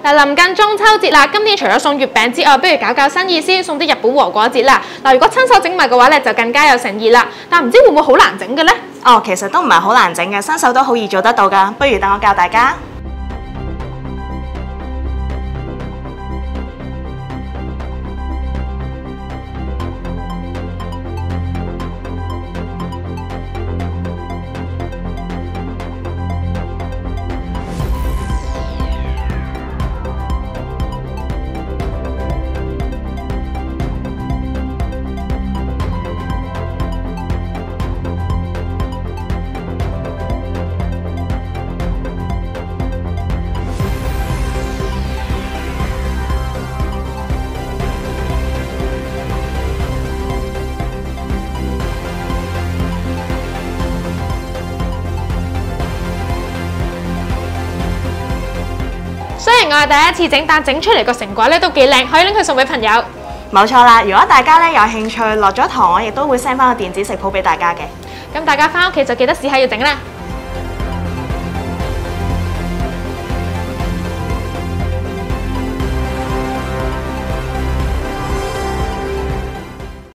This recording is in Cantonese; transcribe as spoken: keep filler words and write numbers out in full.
嗱，臨近中秋節啦，今年除咗送月餅之外，不如搞搞新意思，送啲日本和果子啦。嗱，如果親手整埋嘅話咧，就更加有誠意啦。但唔知會唔會好難整嘅呢？ 哦，其實都唔係好難整嘅，新手都好易做得到㗎。不如等我教大家。 雖然我係第一次整，但整出嚟個成果咧都幾靚，可以拎佢送俾朋友。 冇錯啦，如果大家咧有興趣，落咗堂我亦都會 send 翻個電子食譜俾大家嘅。 咁大家翻屋企就記得試下要整啦。